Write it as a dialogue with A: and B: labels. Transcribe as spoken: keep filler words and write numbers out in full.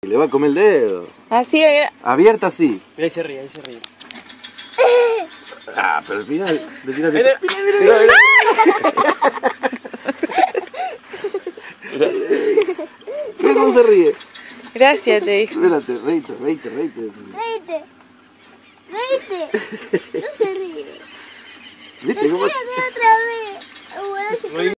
A: le va a comer el dedo.
B: Así, mira.
A: Abierta así.
C: Mira, ahí se ríe, ahí se ríe.
A: Ah, pero al final... Mira,
C: Mira,
A: mira, mira. Mira cómo se ríe.
B: Gracias, te dijo.
A: Espérate, reíte, reíte, reíte.
D: Reíte. Reíte. No se ríe.
A: ¿Viste cómo?
D: Ríete otra vez.